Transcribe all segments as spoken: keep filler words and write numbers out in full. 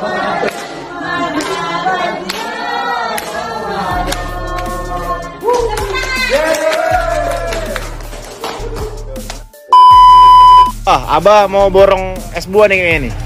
Ah, Abah mau borong es buah nih kayaknya nih.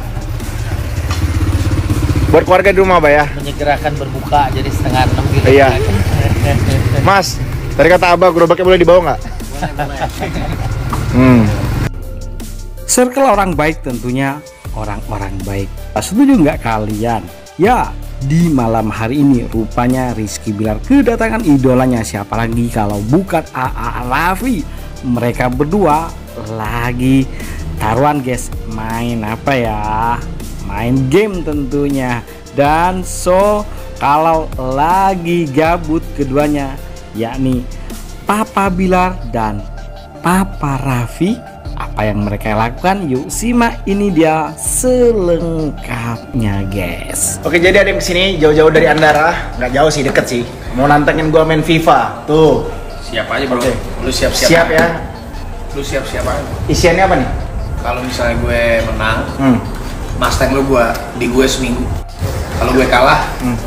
Buat keluarga di rumah, Abah ya. Menyegerakan berbuka jadi setengah enam gitu. Iya. Mas, tadi kata Abah gerobaknya boleh dibawa nggak? Boleh, boleh. Hmm. Circle orang baik tentunya orang-orang baik. Setuju nggak kalian? Ya, di malam hari ini rupanya Rizky Bilar kedatangan idolanya, siapa lagi kalau bukan A A Raffi. Mereka berdua lagi taruhan guys, main apa ya, main game tentunya. Dan so kalau lagi gabut keduanya, yakni Papa Bilar dan Papa Raffi, apa yang mereka lakukan? Yuk simak, ini dia selengkapnya guys. Oke, jadi ada yang kesini jauh-jauh dari Andara, nggak jauh sih, deket sih. Mau nantengin gua main FIFA, tuh. Siap aja bro. Oke. Lu siap-siap. Siap ya. Lu siap-siap aja. Isiannya apa nih? Kalau misalnya gue menang, Hmm. Mustang lu gua di gue seminggu. Kalau gue kalah, Hmm.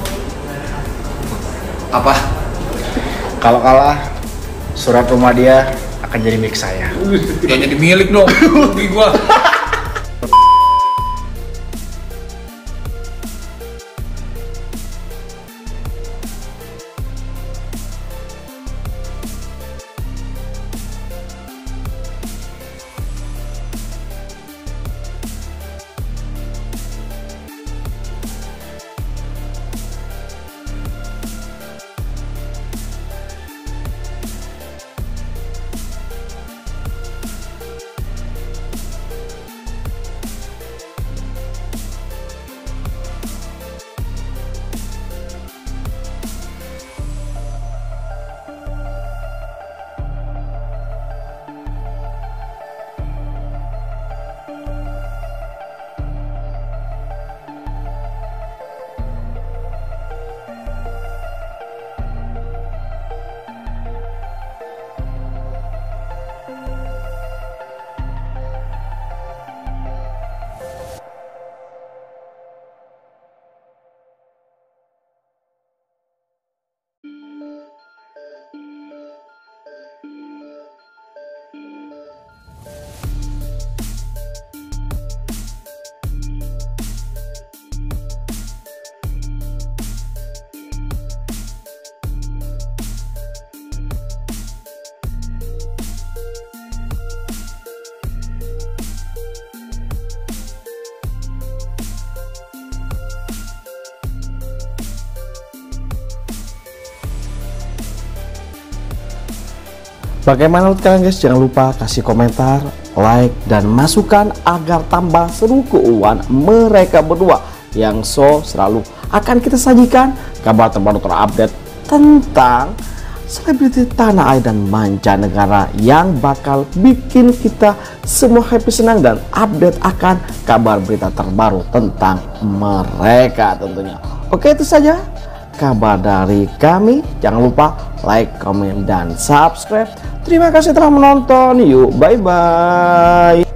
apa? Kalau kalah, surat rumah dia akan jadi milik saya. Dia jadi milik dong. Rugi gua. Bagaimana menurut kalian guys? Jangan lupa kasih komentar, like, dan masukan agar tambah seru keuangan mereka berdua yang so selalu akan kita sajikan kabar terbaru terupdate tentang selebriti tanah air dan mancanegara yang bakal bikin kita semua happy, senang, dan update akan kabar berita terbaru tentang mereka tentunya. Oke, itu saja kabar dari kami. Jangan lupa like, comment, dan subscribe. Terima kasih telah menonton. Yuk, bye bye.